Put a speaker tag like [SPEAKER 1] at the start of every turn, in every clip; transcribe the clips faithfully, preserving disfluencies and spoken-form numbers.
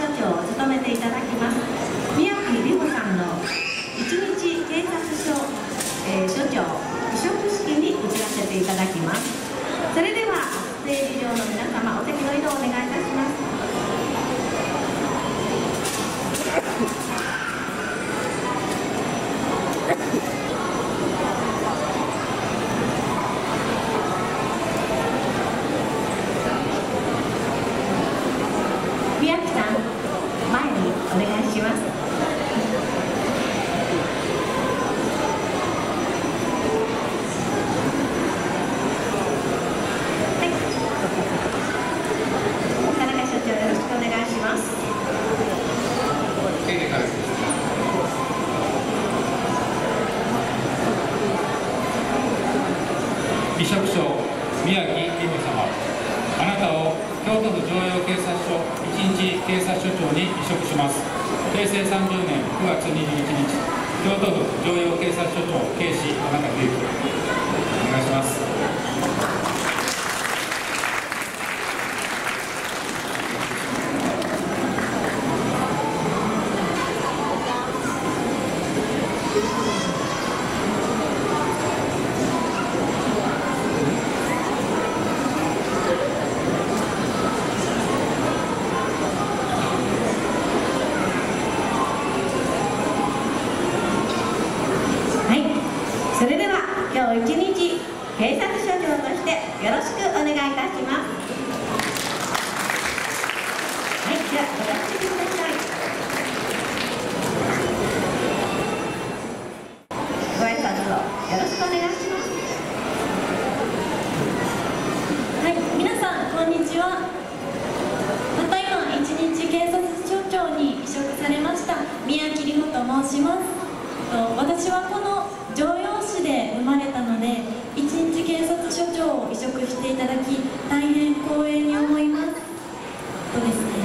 [SPEAKER 1] 所長を務めていただきます宮城里穂さんの一日警察署、えー、署長委嘱式に移らせていただきます。それではステージ上の皆様、お席の移動をお願いいたします。宮城さん、前にお願いします。
[SPEAKER 2] 委嘱書宮城里穂様、あなたを京都府城陽警察署一日警察署長に委嘱します。へいせいさんじゅうねんくがつにじゅういちにち、京都府城陽警察署長警視田中圭樹。お願いします。
[SPEAKER 1] それでは今日一日警察署長としてよろしくお願いいたします。はい、ではお立ちください。ご挨拶をよろしくお願いします。
[SPEAKER 3] はい、皆さんこんにちは。ただいま一日警察署長に委嘱されました宮城里穂と申します。私はこの城陽市で生まれたので、一日警察署長を委嘱していただき、大変光栄に思います。とですね、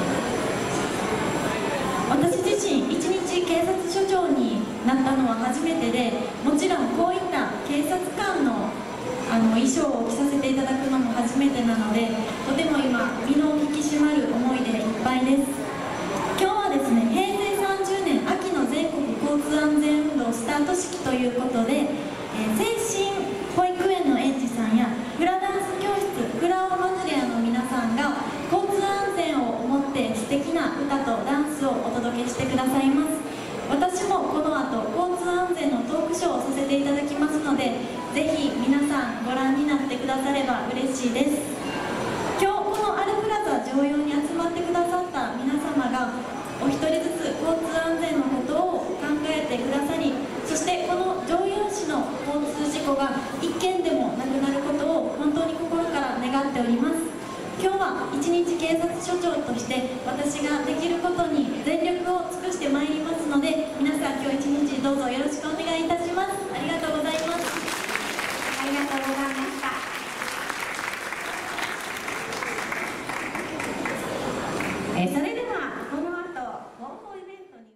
[SPEAKER 3] 私自身一日警察署長になったのは初めてで、もちろんこういった警察官のあの衣装を着させていただくのも初めてなので、とても今身の引き締まる思いでいっぱいです。今日はですね、へいせいさんじゅうねん秋の全国交通安全運動スタート式ということで、えー、精神保育園の園児さんやフラダンス教室フラオマヌレアの皆さんが交通安全を思って素敵な歌とダンスをお届けしてくださいます。私もこの後交通安全のトークショーをさせていただきますので、ぜひ皆さんご覧になってくだされば嬉しいです。今日このアルプラザ城陽に集まってくださった皆様がお一人ずつ交通安全のことを考えてくださり、そしてこの城陽市の交通事故が一件でもなくなることを本当に心から願っております。今日は一日警察署長として私ができることに全力を尽くしてまいりますので、皆さん今日一日どうぞよろしくお願いいたします。ありがとうございます。
[SPEAKER 1] ありがとうございました。えー、それではこの後本校イベントに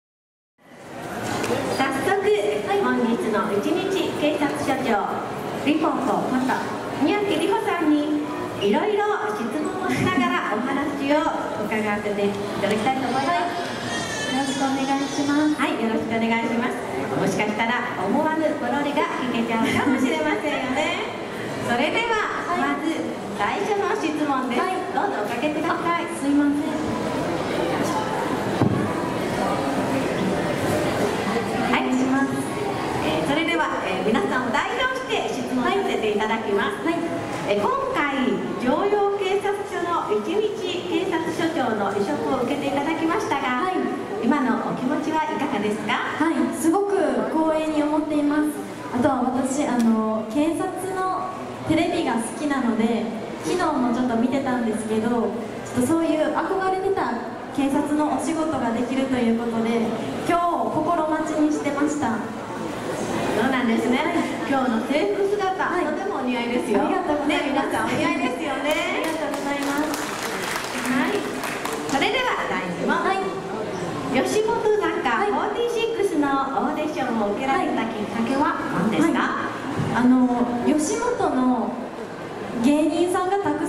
[SPEAKER 1] 早速、はい、本日の一日警察署長リポートこと宮城里穂さんにいろいろ質問をしながらお話を伺わせていただきたいと思います。はい、
[SPEAKER 3] よろしくお願いします。
[SPEAKER 1] はい、よろしくお願いします。もしかしたら思わぬポロリが聞けちゃうかもしれませんよね。それでは、はい、まず最初の質問です。はい、どうぞおかけください。
[SPEAKER 3] すいません。
[SPEAKER 1] はい、します。えー、それでは、えー、皆さんを代表して質問させていただきます。はい、えー、今回城陽警察署の一日警察署長の委嘱を受けていただきましたが、はい、今のお気持ちはいかがですか？
[SPEAKER 3] はい、すごく光栄に思っています。あとは私あの警察のテレビが好きなので、昨日もちょっと見てたんですけど、ちょっとそういう憧れてた警察のお仕事ができるということで、今日心待ちにしてました。
[SPEAKER 1] そうなんですね。今日の制服姿、はい、とてもお似合いですよ。
[SPEAKER 3] ありがとうございます。
[SPEAKER 1] ね、皆さんお似合いですよね。
[SPEAKER 3] ありがとうございます。
[SPEAKER 1] はい。それではだいいち問。はい。吉本坂フォーティーシックスのオーディションを受けられたきっかけは何ですか？
[SPEAKER 3] はい、あの吉本の芸人さんがたくさん受け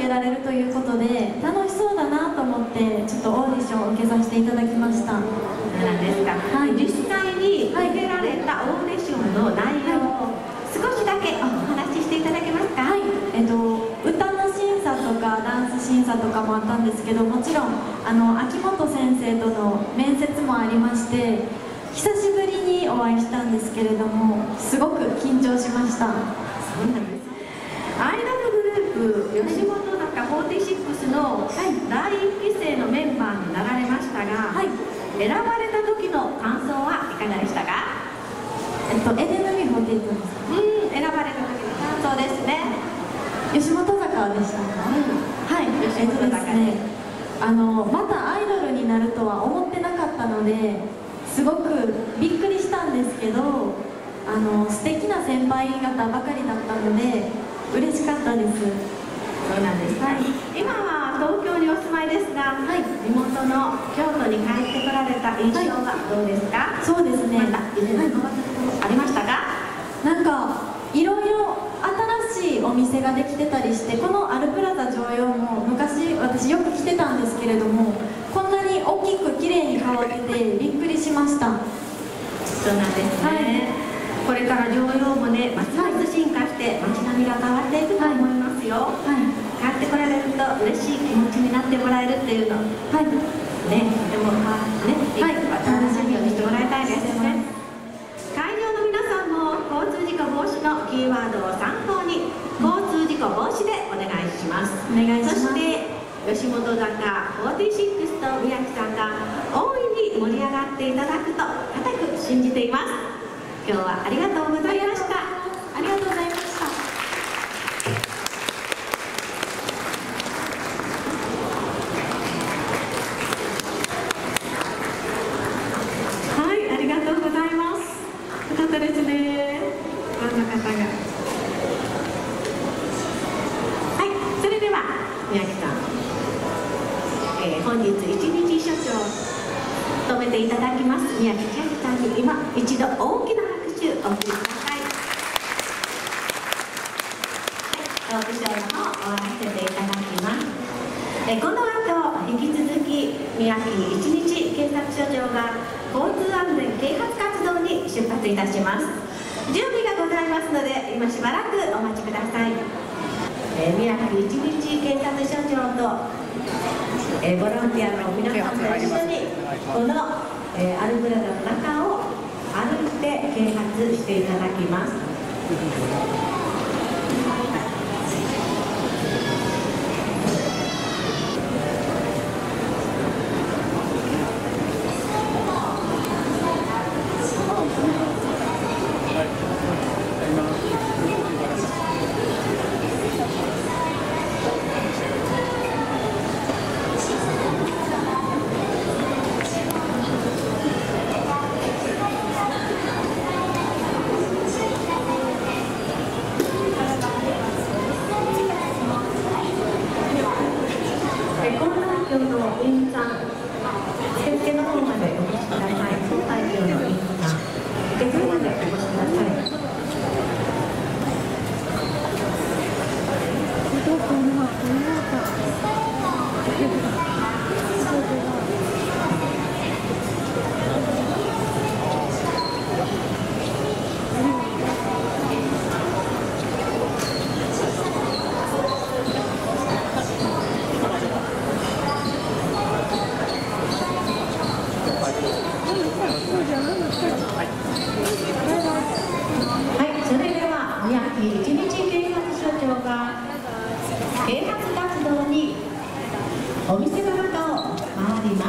[SPEAKER 3] けられるということで楽しそうだなと思ってちょっとオーディションを受けさせていただきました。
[SPEAKER 1] そうなんですか。
[SPEAKER 3] はい、
[SPEAKER 1] 実際に受けられたオーディションの内容を少しだけお話ししていただけますか？
[SPEAKER 3] はい、えっと、歌の審査とかダンス審査とかもあったんですけど、もちろんあの秋元先生との面接もありまして、久しぶりにお会いしたんですけれども、すごく緊張しました。
[SPEAKER 1] そうなんです。アイドルグループ吉本坂フォーティシックスの第一期生のメンバーになられましたが、はい、選ばれた時の感想はいかがでしたか？
[SPEAKER 3] えっと、エデヌミフォーティーですか？
[SPEAKER 1] うん、選ばれた時の感想ですね。
[SPEAKER 3] 吉本坂でしたか？うん、はい、
[SPEAKER 1] 吉本坂ですね。
[SPEAKER 3] あのまたアイドルになるとは思ってなかったので、すごくびっくりしたんですけど、あの素敵な先輩方ばかりだったので嬉しかったです。
[SPEAKER 1] そうなんです、はい、今は東京にお住まいですが、はい、地元の京都に帰ってこられた印象はどうですか？はい、
[SPEAKER 3] そうですね、
[SPEAKER 1] また以前のありましたか？
[SPEAKER 3] なんかいろいろ新しいお店ができてたりして、このアルプラザ常用も昔私よく来てたんですけれども、こんなに大きく綺麗に変わっててびっくりしました。
[SPEAKER 1] そうなんですね、はい、これから常用もね、ますます進化して街並みが変わっていくと思いますよ。はい、帰ってこられると嬉しい気持ちになってもらえるっていうの、はい、ね、でもまあね、はい、楽しみにしてもらいたいですね。会場の皆さんも交通事故防止のキーワードを参考に交通事故防止でお願いします。お願いします。そして吉本坂フォーティシックスと宮城さんが大いに盛り上がっていただくと固く信じています。今日はありがとうございました。
[SPEAKER 3] ありがとうございました。
[SPEAKER 1] はい、ありがとうございます。よかったですね。ファンの方が。はい、それでは宮城さん、えー、本日一日所長を務めていただきます宮城千秋さんに今一度大きな拍手をお送りください。はい、オーディションの方終わらせていただきます。えー、この後引き続き宮城一日警察署長が交通安全啓発活動に出発いたします。準備がございますので今しばらくお待ちください。えー、宮城一日警察署長と、えー、ボランティアの皆さんと一緒にこの、えー、アルプラザの中を歩いて啓発していただきます。お店の中を回ります。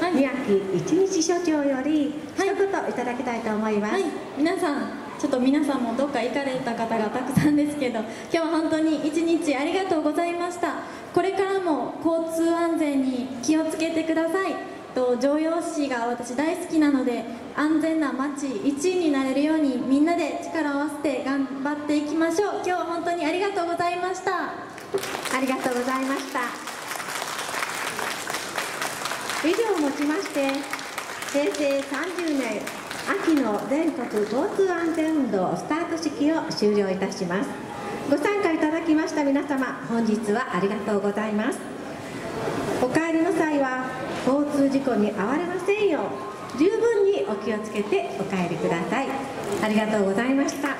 [SPEAKER 1] はい、宮城一日所長より一言いただきたいと思います。
[SPEAKER 3] はい、皆さん、ちょっと皆さんもどっか行かれた方がたくさんですけど、今日は本当に一日ありがとうございました。これからも交通安全に気をつけてください。と城陽市が私大好きなので、安全な街いちいになれるようにみんなで力を合わせて頑張っていきましょう。今日は本当にありがとうございました。
[SPEAKER 1] ありがとうございました。以上をもちましてへいせいさんじゅうねん秋の全国交通安全運動スタート式を終了いたします。ご参加いただきました皆様、本日はありがとうございます。お帰りの際は交通事故に遭われませんよう十分にお気をつけてお帰りください。ありがとうございました。